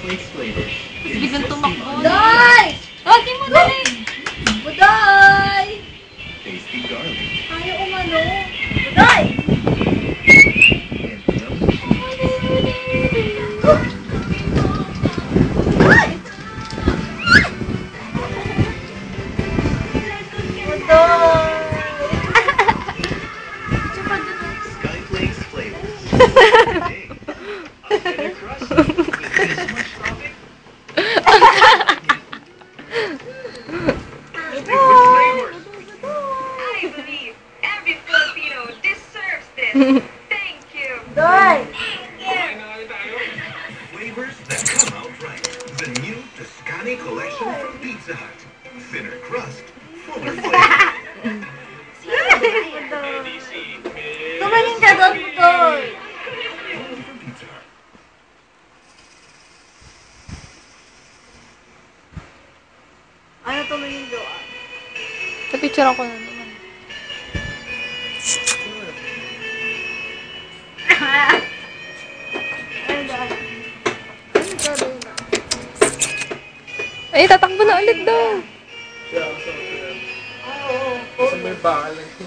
Biglang tumakbo. Budoy! Okay mo dali. Budoy! Ayaw umano. Budoy! I believe every Filipino deserves this. Thank you. Budoy! Flavors that come out right. The new Toscani collection from Pizza Hut. Thinner crust, fuller flavor. Tumaling ka doon, Budoy! From Pizza Hut. Ano tumingin doon? Napicture ako na naman. Ay, tatakbo na ulit daw. Oo. Sa may bakal lang.